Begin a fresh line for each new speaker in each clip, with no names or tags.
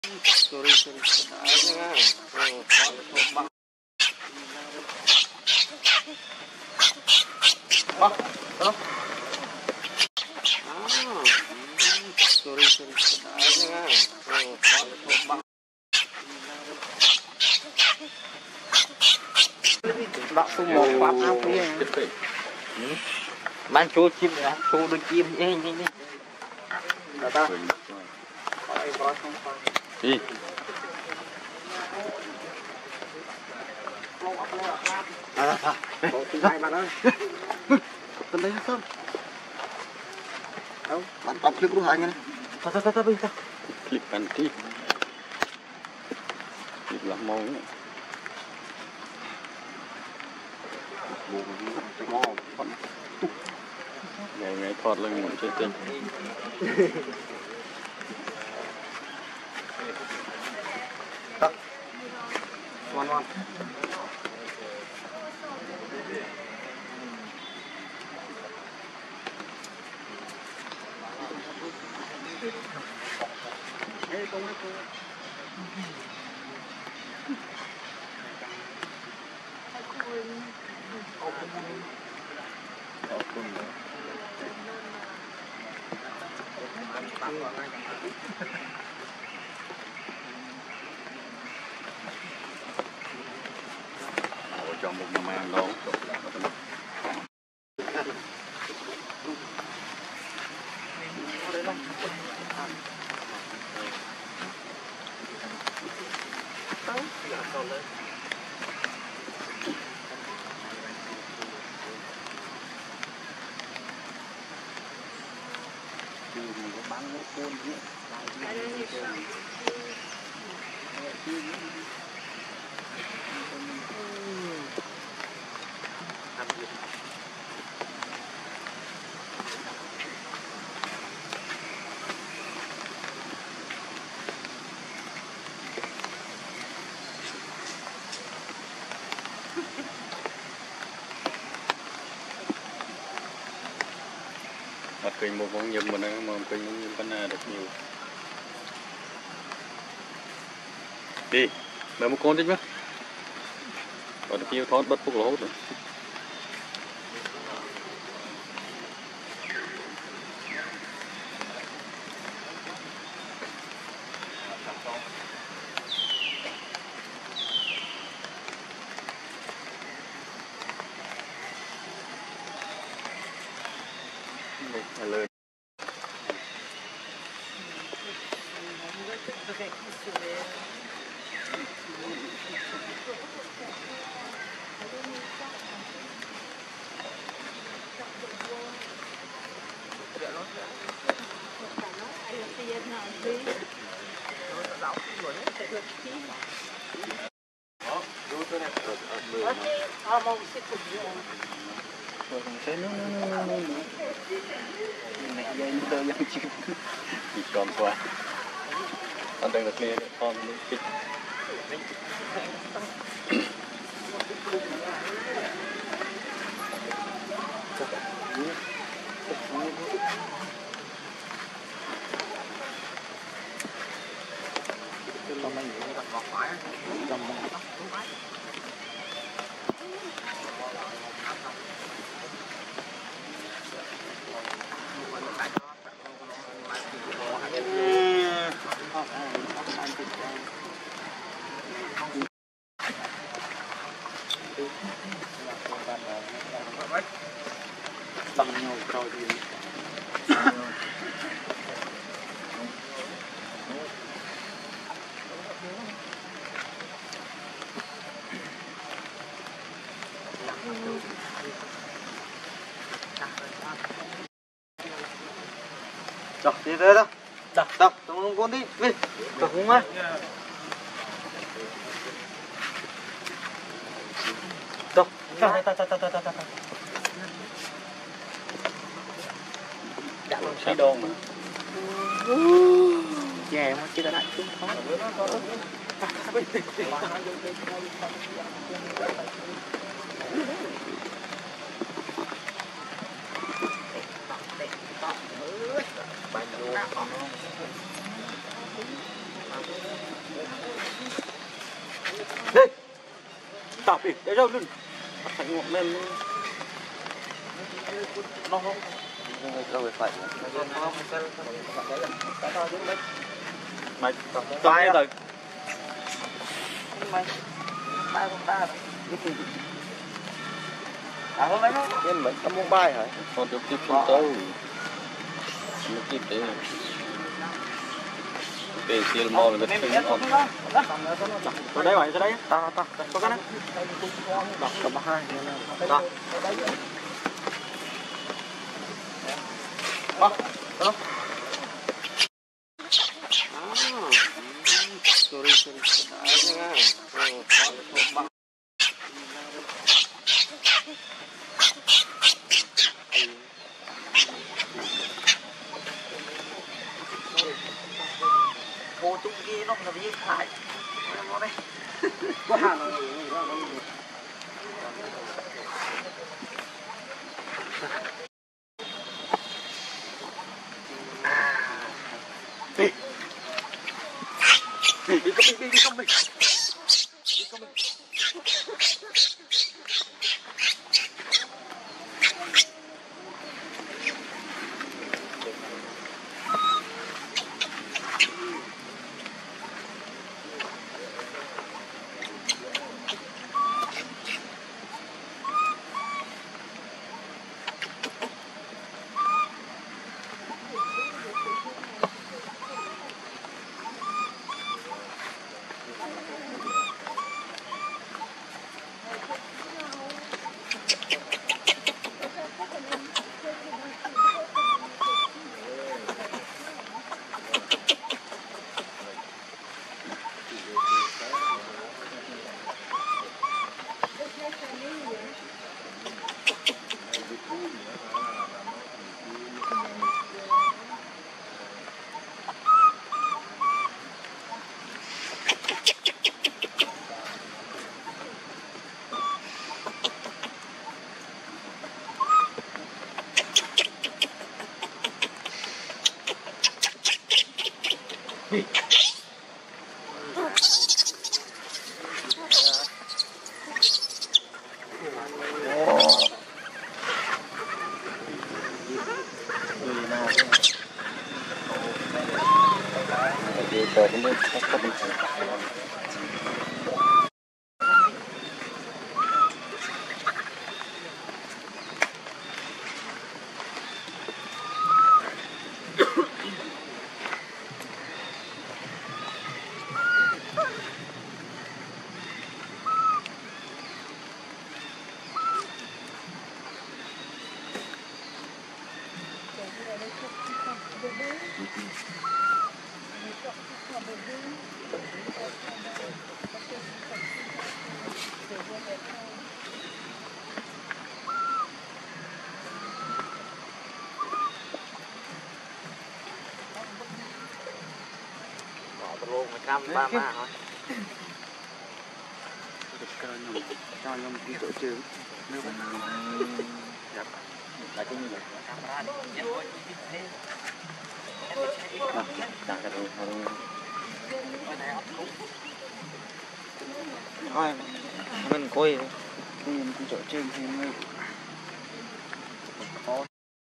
Sorry. Bác số 1 bác áo kia bán chua chim nè, chua đôi chim nhanh. Đó ta. Đi. Bộ thứ hai bạn ơi. Cần đấy không? Đâu, bạn tập clip lúc hai nghe. Ta bây giờ. Clip bạn đi. Clip làm màu nữa. Ngày thọt lên một chơi tinh. Ngoan. Cho một màn đó. Mặt kinh một con nhầm mà nó kinh con nào được nhiều. Đi, mời một con thích chứ. Còn được nhiều thoát bất phúc là hốt rồi. Lên. Chỉ còn qua con đang được lên con kịch bằng nhau rồi thì Rồi, đi đây đó. Đập, tụi con đi. Đi. Đập không á. Đập. Ta. Đã luôn xí đôn mà. Dè mà chỉ là lại xuống khó. Đây. Tạp đi, để đâu luôn. Thành ngọn lên. Nó không. Đâu phải phải. Mày tay rồi. Mày. Tay không ta. À không lấy nó. Em mới tao muốn bay hả? Còn được tiếp xuống tới. Nó tiếp tới. Để xìa mò về cái thing con. Ở đây mày, ra đây. Ta. Có cái này. Đọc cầm hai. Ta. Bác. Đó. Sorry. Cô chung kia nó là gì phải. Nó đây. Có hàng rồi. Đi con mình.
Luôn 130 thôi.
Cho nhom đi chỗ trường. Nếu mà gặp là cái như vậy. Thôi mình coi đi chỗ trường thì mới có.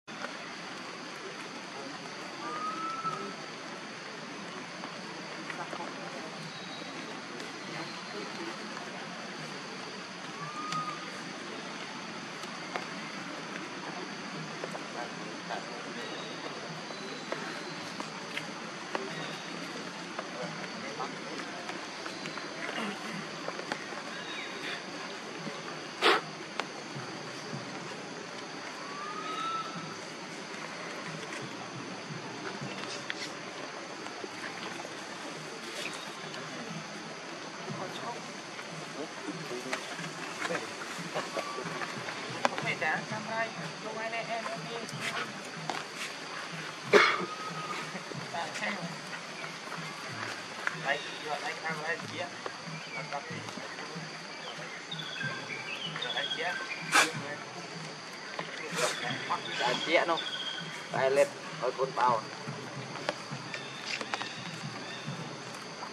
Chia nó tay lên rồi cuốn bao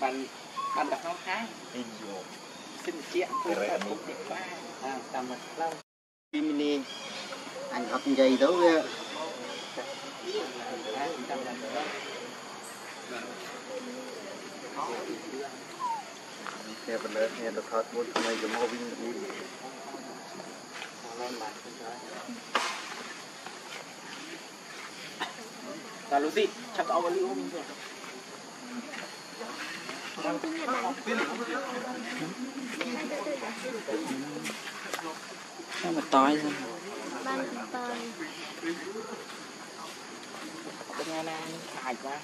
bạn đặt nó khác xin chuyện tôi là một điện thoại tầm một lâu mini anh học gì đâu vậy
Nghe bên đấy nghe được thật muốn này cái màu vinh vui
là lúc gì chắc ông lưu không rồi sao mà tối rồi ban tối bên nhà này hại quá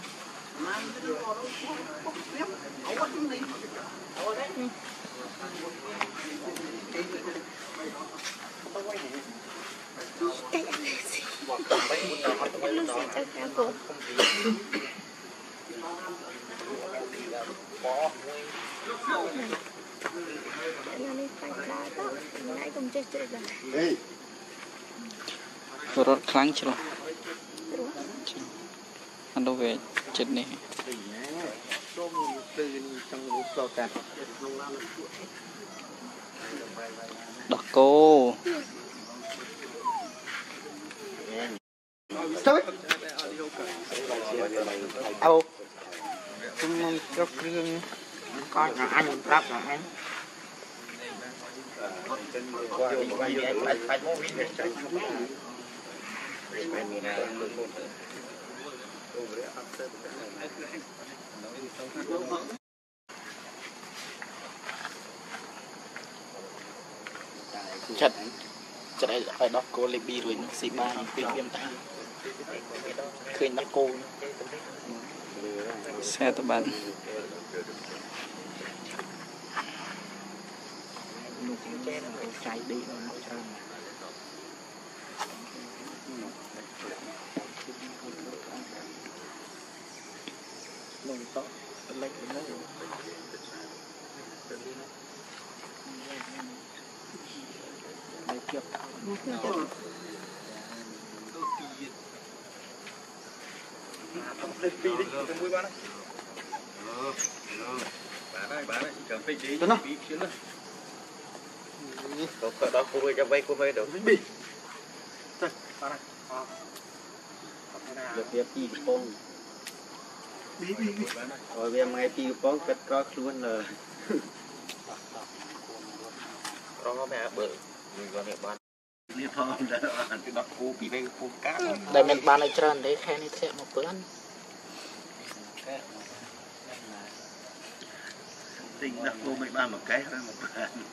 cái anh này gì nó sẽ cho cả cổ anh này phải đá đó nãy không chơi chơi rồi
rốt kháng chưa anh đâu về chết này đọc cô đâu không cho riêng con là anh lắp là anh chặt chặt đây phải đọc cô lịch bi rồi xì ba khuyên viêm tay khuyên đọc cô xe tụi bạn chạy đi mình to lấy nó lấy kiếp lên pi đi cái mũi bán đấy bán đấy cầm phê đi pi chuyến lên có đó cô ơi cho vay cô vay đâu bị thôi bán này được việc pi phong rồi bây ngày pi phong cất có luôn rồi đó mẹ bự mình còn để bánนี่พอได้อ่านเป็นนักกูปีไปกูก้าได้เป็นบ้านในจานได้แค่นี้แค่มาเพื่อนสิ่งนักกูไม่บ้านมาแก่แล้วมาเพื่อน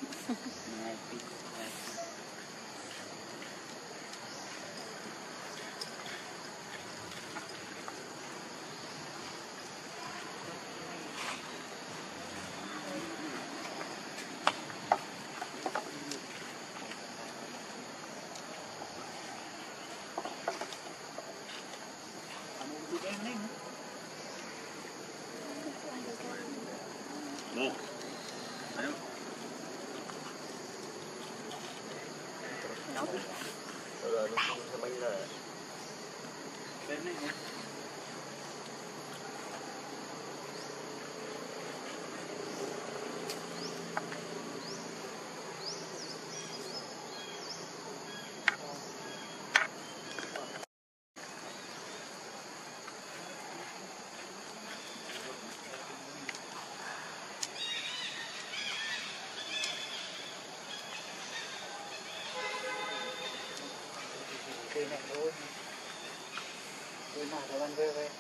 này thôi tôi mà thằng anh về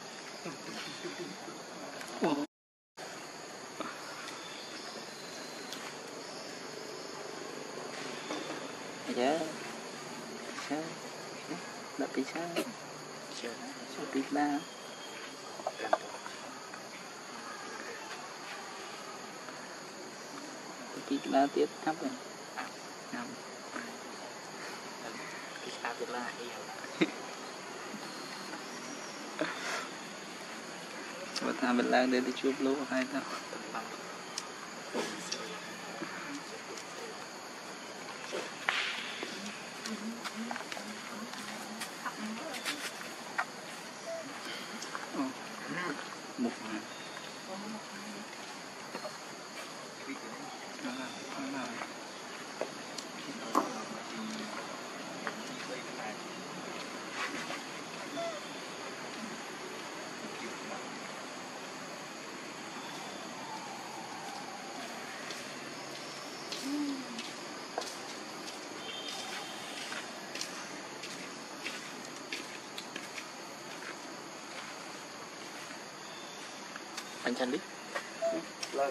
dạ sao đập đi sao sao đi ba đi ba tiếp thấp rồi năm cái sao tiếp la và tham bên lang để đi chụp lúa hay đâu một
anh chăn đi
lên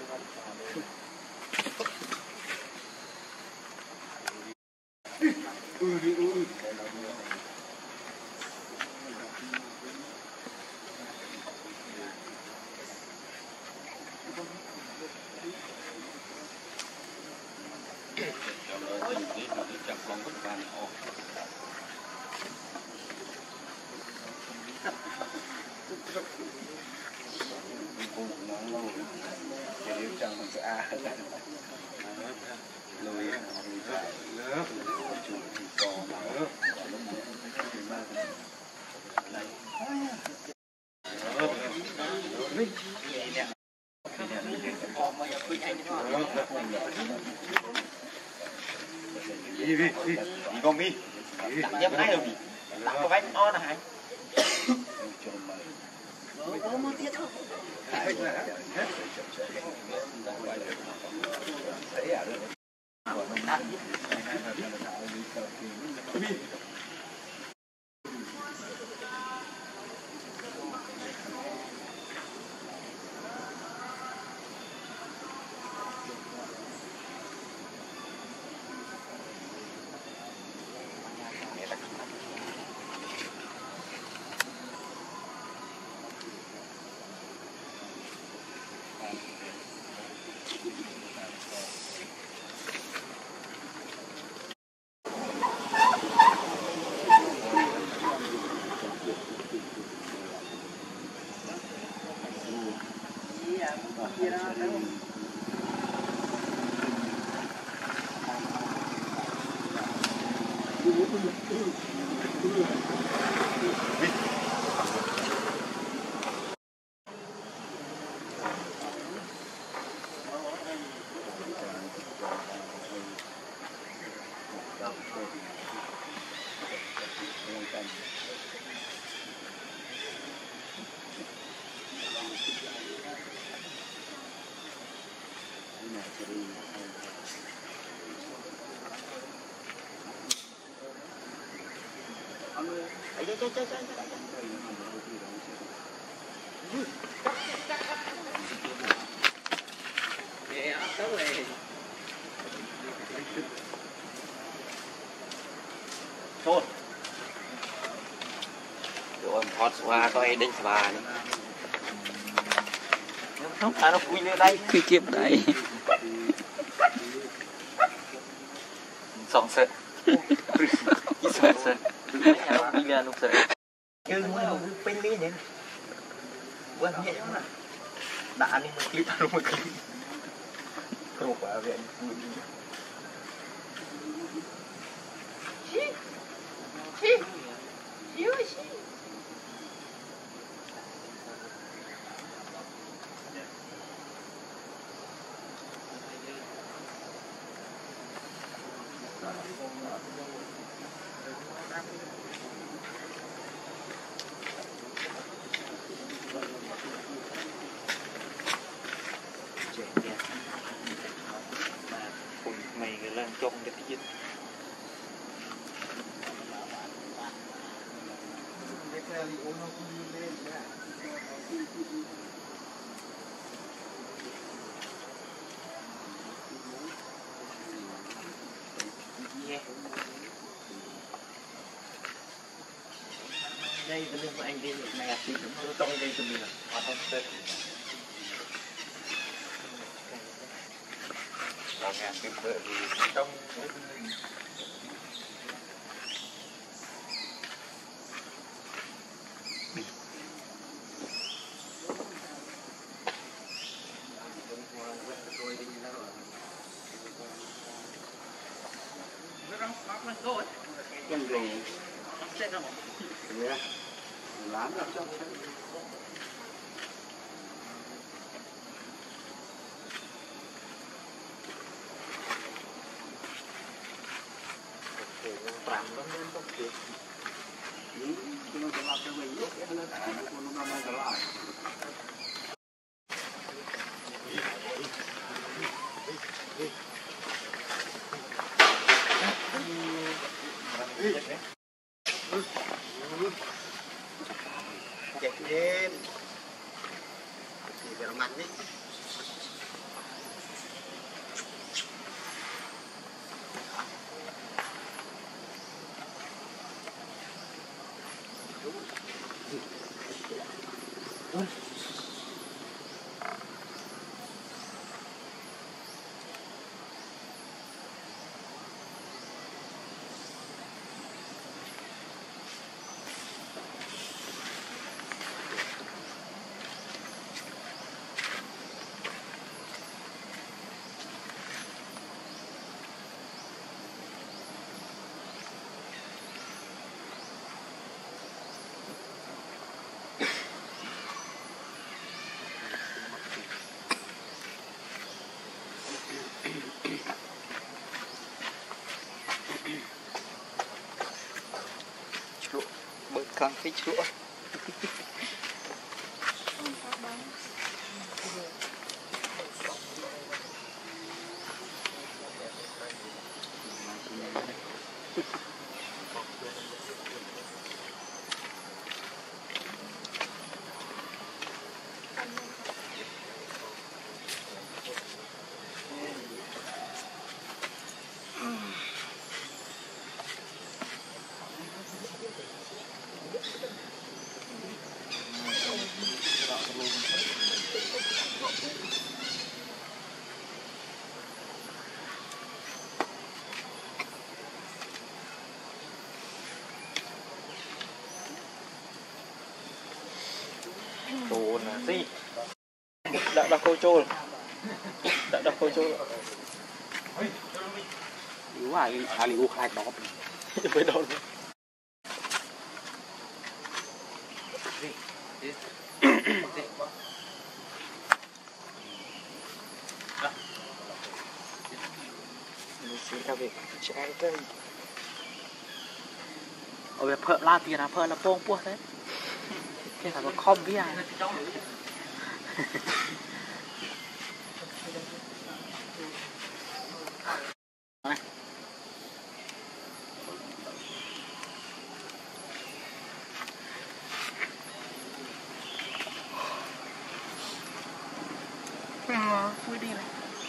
đi con đi nhấp này rồi đặt có bánh on à hả thôi rồi hot qua coi đánh bà này không phải nó quy lên đây
khi kiếp đấy
sòng sệt sòng sệt
nó quy lên lúc sệt
chứ muốn pin đi nhỉ quên nhẹ lắm đã đi một clip luôn một clip rồi quả viện
mày cái lan trong cái gì
đây cái lưng của anh đi này thì cũng trong đây của mình là hoạt động tết vào ngàn cái bờ thì trong yeah. Lán vào trong đấy. Làm nó lên trong kia. Nó sẽ làm cho mình lúc cái nó đã nó mang trở lại. Chạy lên thì về mặt con cái chuột
đồ là gì đã đọc câu trôi đã đọc câu trôi
yếu à ali u khai đó
với đâu
xin các vị trẻ tới ở bên phở la tiền là phở là bông bua đấy cái là có không biết à vui đi này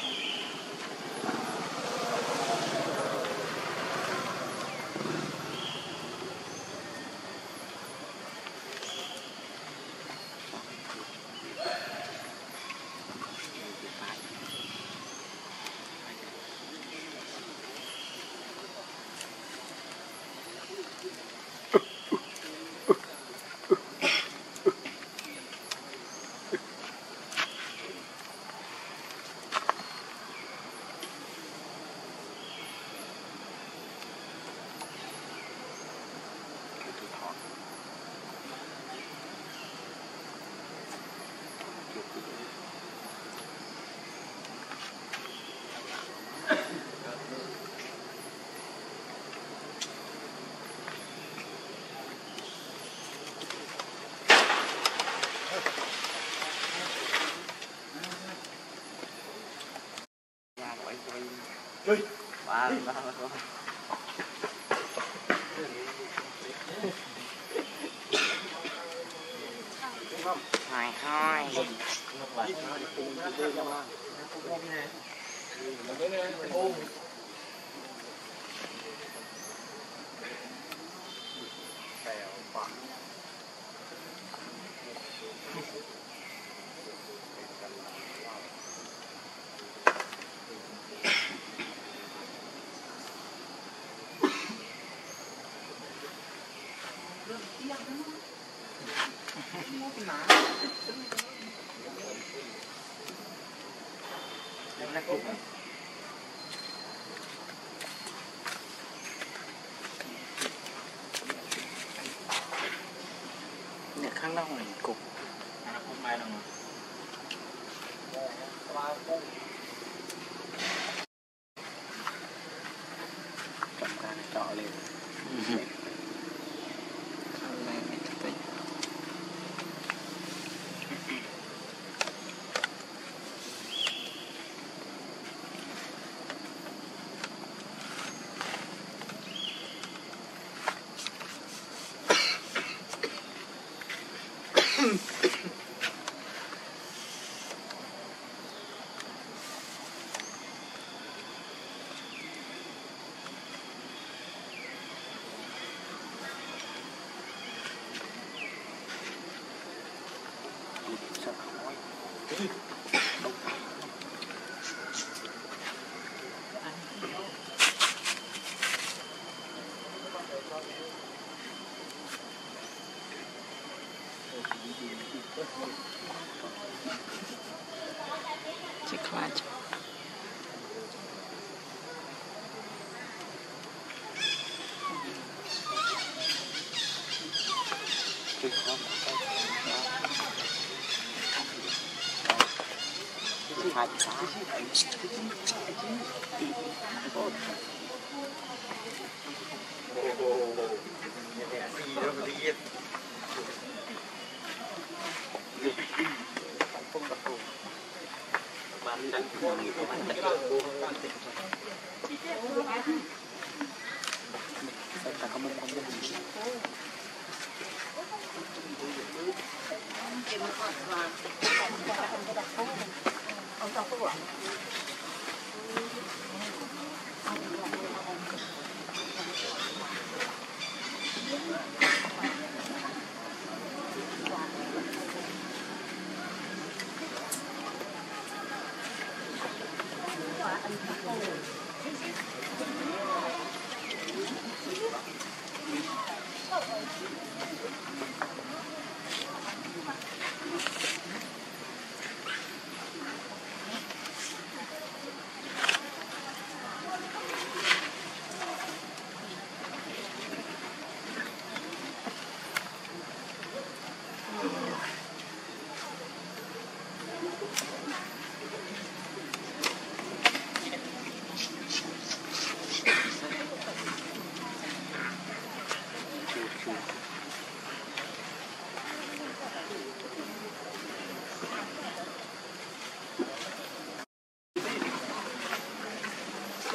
hai hai nè khăn đâu này cục
không may đâu mà
cầm ra này trọ lên khăn này mới thật đấy chị khoa chứ chị khoa hai
Ồ,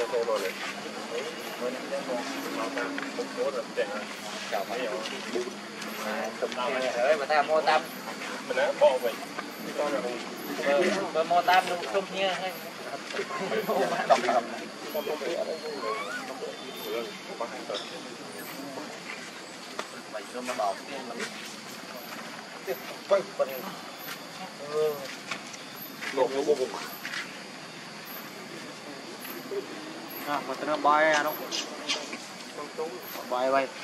chào mấy rồi mà ta mua tam
mình đã bỏ vậy
mua tam đúng không nha mày nó mà đọc
mà nó bay nó bay bay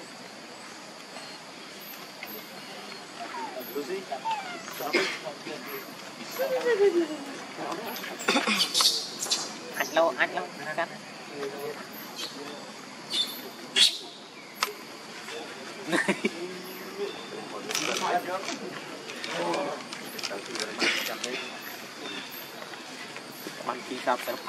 anh lâu cắt
bắn chi cặp đấy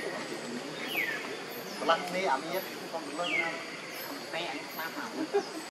lăng đi ẩm nhất con lưng này